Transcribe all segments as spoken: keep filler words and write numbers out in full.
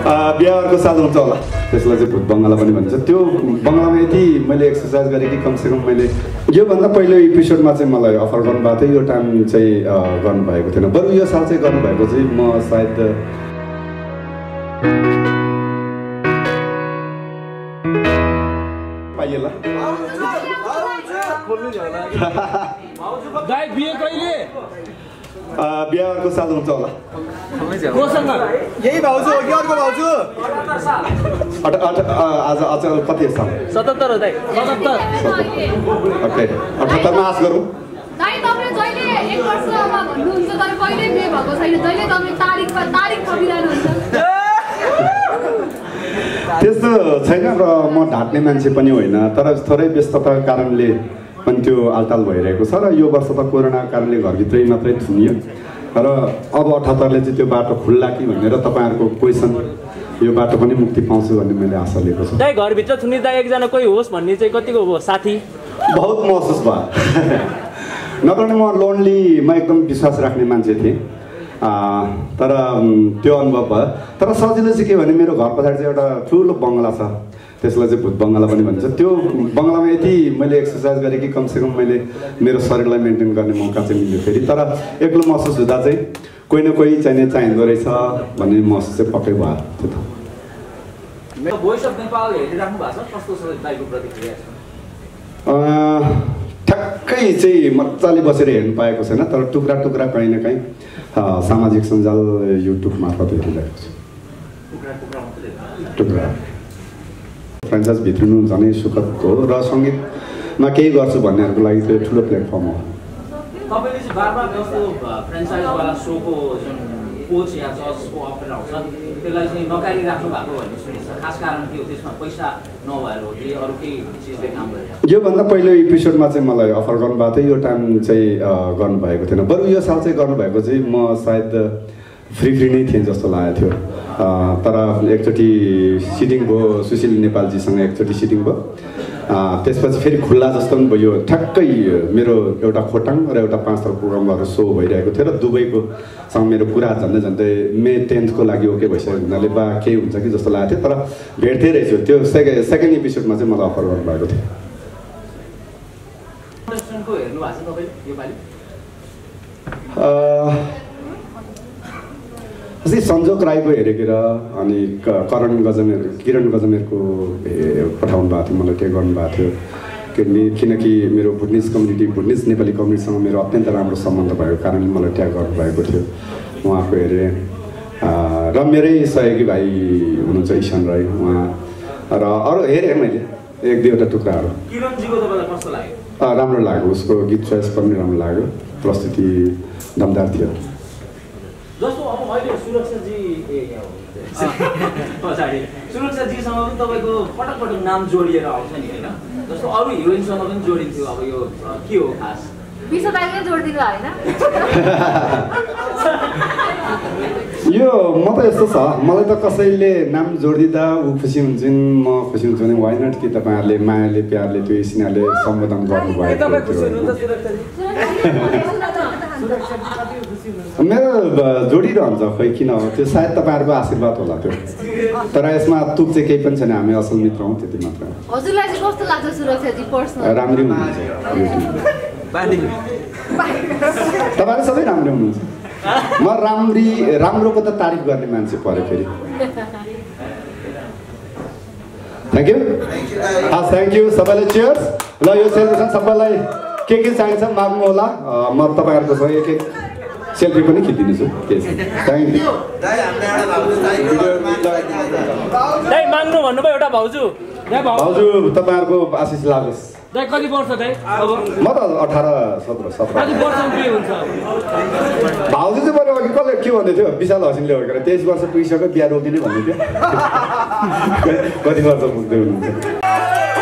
बिहारको साथ हुन्छ होला, त्यसलाई चाहिँ भूत बङ्गला पनि भन्छ। त्यो बङ्गलामा यति मैले एक्सर्साइज गरेँ कि कमसेकम मैले योभन्दा पहिलो एपिसोडमा चाहिँ मलाई अफर गर्नुभएको थियो, यो टाइम चाहिँ गर्नुभएको थिएन। बरु यो साल चाहिँ गर्नुभएको चाहिँ म सायद पाइएला बिहारको साथ हुन्छ होला। यही भाउजू हो कि अर्को भाउजू? अठ अठ आज आज कति साल? सतहत्तर हो दाइ, सतहत्तर। ओके, अठहत्तरमा आश गरौँ। दाइ तपाईले जहिले एक वर्षमा भन्नुहुन्छ तर कहिले बिहे भएको छैन, जहिले तपाईले तारिखमा तारिख थपिरहनुहुन्छ। त्यस्तो छैन र म ढाट्ने मान्छे पनि होइन, तर थोरै व्यस्तताको कारणले पनि त्यो आलटाल भइरहेको छ र यो वर्ष त कोरोनाको कारणले घरभित्रै मात्रै थुनियो र अब अठहत्तरले चाहिँ त्यो बाटो खुल्ला कि भनेर तपाईँहरूको क्वेसन, यो बाटो पनि मुक्ति पाउँछु भन्ने मैले आशा लिएको छु। दाइ घरभित्र थुनिँदा एकजना कोही होस् भन्ने चाहिँ कतिको हो साथी? बहुत महसुस भयो। नत्र म लोन्लीमा एकदम विश्वास राख्ने मान्छे थिएँ, तर त्यो अनुभव भयो। तर सजिलो चाहिँ के भने मेरो घर पछाडि चाहिँ एउटा ठुलो बङ्गला छ, त्यसलाई चाहिँ भूत बङ्गला पनि भन्छ। त्यो बङ्गलामा यति मैले एक्सर्साइज गरेँ कि कमसेकम मैले मेरो शरीरलाई मेन्टेन गर्ने मौका चाहिँ मिल्यो फेरि। तर एक्लो महसुस हुँदा चाहिँ कोही न कोही चाहिने चाहिँदो रहेछ भन्ने महसुस चाहिँ पक्कै भयो। त्यो त ठ्याक्कै चाहिँ मजाले बसेर हेर्नु पाएको छैन, तर टुक्रा टुक्रा कहीँ न कहीँ सामाजिक सञ्जाल युट्युब मार्फत हेरिरहेको छु। टुक्रा फ्रेन्चाइज भित्रिनु झनै सुखद हो र सङ्गीतमा केही गर्छु भन्नेहरूको लागि त्यो ठुलो प्लेटफर्म हो। तपाईँले चाहिँ बार बार जस्तो फ्रेन्चाइजवाला सोको जुन कोच या जजको अफर आउँछ त्यसलाई चाहिँ नकारिराख्नु भएको भन्ने सुनिन्छ, खास कारण के हो? त्यसमा पैसा नभएर हो कि अरू केही चिजले काम गरेर? योभन्दा पहिलो एपिसोडमा चाहिँ मलाई अफर गर्नुभएको थियो, यो टाइम चाहिँ गर्नुभएको थिएन। बरु यो साल चाहिँ गर्नुभएको चाहिँ म सायद फ्री फ्री नै थिएँ जस्तो लागेको थियो। तर एकचोटि सिटिङ भयो, सुशील नेपालजीसँग एकचोटि सिटिङ भयो, त्यसपछि फेरि खुल्ला जस्तो पनि भयो। ठ्याक्कै मेरो एउटा खोटाङ र एउटा पाँच थर प्रोग्रामहरू सो भइरहेको थियो र दुबईको सँग मेरो कुरा झन्डै झन्डै मे टेन्थको लागि ओके भइसकेको हुनाले बा केही हुन्छ कि जस्तो लागेको थियो। तर भेट्दै रहेछु, त्यो सेकेन्ड सेकेन्ड एपिसोडमा चाहिँ मलाई अफर गर्नुभएको थियो। जस्तै सञ्जोग राईको हेरेको र अनि करण गजमेर किरण गजमेरको पठाउनु भएको थियो, मलाई त्यो गर्नुभएको थियो। किनकि किनकि मेरो भुटनिज कम्युनिटी भुटनिज नेपाली कम्युनिटीसँग मेरो अत्यन्त राम्रो सम्बन्ध भएको कारणले मलाई ट्याग गर्नुभएको थियो। उहाँको हेरेँ र मेरै सहयोगी भाइ हुनुहुन्छ ईशान राई, उहाँ र अरू हेरेँ मैले एक दुईवटा टुक्राहरू। राम्रो लाग्यो, उसको गीत चोइस पनि राम्रो लाग्यो, प्रस्तुति दमदार थियो। जस्तो अब अहिले सुरक्षाजी सुरक्षाजीसँग पनि तपाईँको पटक पटक नाम जोडिएर आउँछ नि होइन? जस्तो अरू हिरोइनसँग पनि जोडिन्थ्यो, अब यो के हो खास? विश्वदाइले जोडिदिनु होइन? यो म त यस्तो छ, मलाई त कसैले नाम जोडिदिँदा ऊ खुसी हुन्छन्, म खुसी हुन्छु भने वाइ नट कि तपाईँहरूले मायाले प्यारले त्यो सिनाले सम्बोधन गर्नुभएको। मेरो जोडिरहन्छ, खोइ किन हो त्यो, सायद तपाईँहरूको आशीर्वाद होला त्यो। तर यसमा तुक चाहिँ केही पनि छैन, हामी असल मित्र हौँ, त्यति मात्र। हजुरलाई चाहिँ कस्तो लाग्छ सुरक्षाजी पर्सनल? राम्रै हुनुहुन्छ, तपाईँहरू सबै राम्रै हुनुहुन्छ। म राम्री राम्रोको त तारिफ गर्ने मान्छे पऱ्यो फेरि। थ्याङ्क यू, हस् थ्याङ्क यू सबैलाई, चियर्स। ल यो सेलिब्रेसन सबैलाई के के चाहिन्छ माग्नु होला, म तपाईँहरूको सँग एक एक सेल्फी पनि खिचिदिन्छु। Thank you. दाइ माग्नु भन्नुभयो एउटा भाउजू। भाउजू तपाईँहरूको आशिष लागोस्। दाइ कति वर्ष दाइ? म त अठार सत्र सत्र कति वर्ष के हुन्छ? भाउजू चाहिँ बरु अघि कसले के भन्दै थियो, विशाल हसिनले हो तेइस वर्ष पुगिसक्यो बिहा रोकिने भन्दै थियो। कति वर्ष पुग्दै हुनुहुन्छ?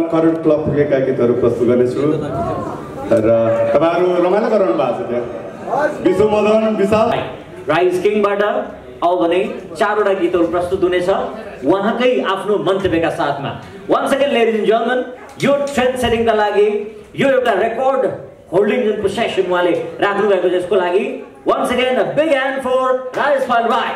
करोड क्लब पुगेका गीतहरू प्रस्तुत गर्नेछु र तपाईँहरू रमाइलो गराउनु भएको छ त्यहाँ विश्व मदन विशाल राइज किङबाट आउ भने चारवटा गीतहरू प्रस्तुत हुनेछ उहाँकै आफ्नो मन्तव्यका साथमा। One second ladies and gentlemen, यो ट्रेन्ड सेटिङका लागि यो एउटा रेकर्ड होल्डिङ जुन पोसेसन उहाँले राख्नु भएको छ यसको लागि one second big hand for Rajesh Rai.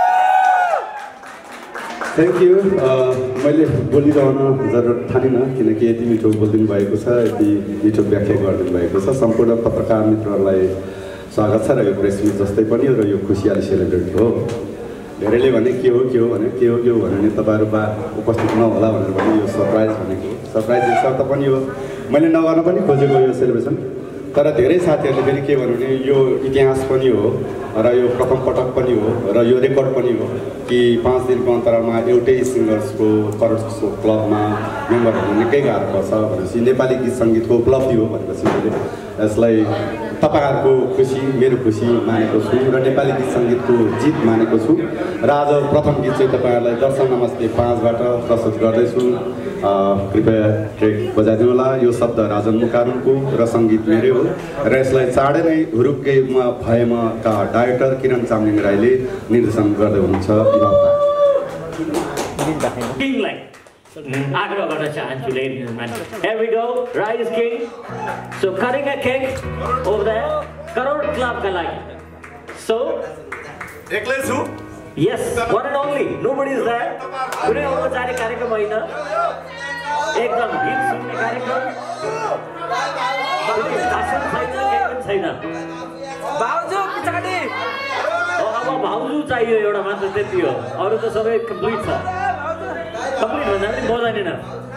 Thank you. मैले बोलिरहन जरुरत ठानिनँ किनकि यति मिठो बोलिदिनु भएको छ, यति मिठो व्याख्या गरिदिनु भएको छ। सम्पूर्ण पत्रकार मित्रहरूलाई स्वागत छ र यो प्रेस मिट जस्तै पनि र यो खुसियाली सेलिब्रेट हो। धेरैले भने के हो के हो भने के हो के हो भने तपाईँहरू बा उपस्थित नहोला भनेर भने यो सरप्राइज भनेको सरप्राइज यसर्थ पनि हो मैले नगर्न पनि खोजेको यो सेलिब्रेसन। तर धेरै साथीहरूले फेरि के भन्नु भने यो इतिहास पनि हो र यो प्रथम पटक पनि हो र यो रेकर्ड पनि हो कि पाँच दिनको अन्तरालमा एउटै सिङ्गर्सको करोड क्लबमा मेम्बर हुनु निकै गाह्रो पर्छ भनेपछि नेपाली गीत सङ्गीतको उपलब्धि हो भनेपछि मैले यसलाई तपाईँहरूको खुसी मेरो खुसी मानेको छु र नेपाली गीत सङ्गीतको जित मानेको छु र आज प्रथम गीत चाहिँ तपाईँहरूलाई दर्शन नमस्ते पाँचबाट प्रस्तुत गर्दैछु। कृपया ट्रेक बजाइदिनु होला। यो शब्द राजन मुकारुङको र सङ्गीत मेरै हो र यसलाई चाँडै नै हुरुक्केमा भएमा का डाइरेक्टर किरण चामलिङ राईले निर्देशन गर्दै हुनुहुन्छ। आग्रह गर्न चाहन्छु ladies and gentlemen. Here we go, Rise King. So cutting a cake over there, Karod Club ka लागि. So एक्लै छु? Yes, one and only. Nobody is there. कुनै औपचारिक कार्यक्रम होइन, एकदम गीत सुन्ने कार्यक्रम। शासन छैन, केही पनि छैन। भाउजू पछाडि। अब भाउजू चाहियो एउटा मात्र, त्यति हो। अरू त सबै कम्प्लिट छ। कम्प्लिट भन्दा पनि बजाइदैन।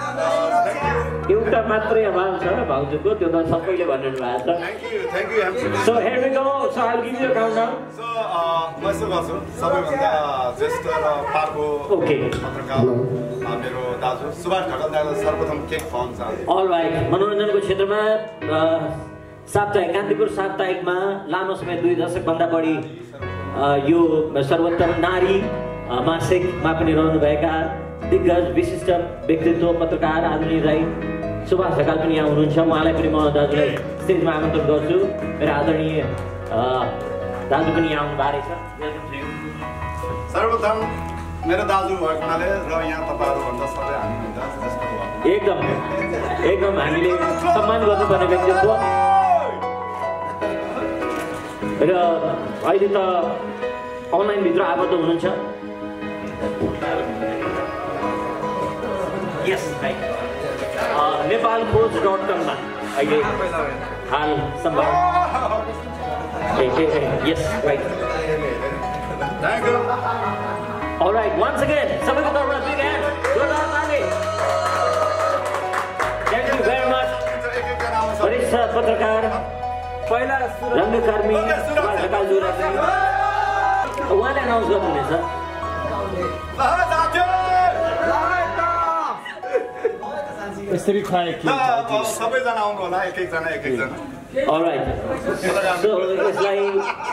एउटा मात्रै अभाव छ भाउजूको, त्यो त सबैले भनिरहनु भएको छ। Thank you, thank you. So here we go. So I'll give you a countdown. So म यसो गर्छु, सबैभन्दा ज्येष्ठ र पाको Okay. पत्रकार मेरो दाजु सुभाष ढकाल दाजु सर्वप्रथम केक खुवाउन चाहन्छु। All right. मनोरञ्जनको क्षेत्रमा साप्ताहिक कान्तिपुर साप्ताहिकमा लामो समय दुई दशकभन्दा बढी यो सर्वोत्तम नारी मासिकमा पनि रहनुभएका दिग्गज विशिष्ट व्यक्तित्व पत्रकार आदरणीय राई सुभाष ढकाल पनि यहाँ हुनुहुन्छ। उहाँलाई पनि म दाजुलाई स्टेजमा आमन्त्रण गर्छु। मेरो आदरणीय दाजु पनि यहाँ आउनु भएको रहेछ। सर्वप्रथम मेरो दाजु भएको हुनाले र यहाँ तपाईँहरूभन्दा सबै हामीभन्दा ज्येष्ठ भएको एकदम एकदम हामीले सम्मान गर्नुपर्ने व्यक्तित्व र अहिले त अनलाइनभित्र आबद्ध हुनुहुन्छ। यस राइट, नेपाल खोज डट कममा अहिले हाल सम्भव। Yes right, thank you. Alright, once again सबैको तर्फबाट बिग ह्यान्ड, जोरदार ताली। Thank you very much. वरिष्ठ पत्रकार रङ्गकर्मी सुभाष ढकालज्यूलाई उहाँले अनाउन्स गर्नुहुनेछ। यसरी खाए कि सबैजना आउनु होला, एक एकजना एक एकजना। अलराइट, सो यसलाई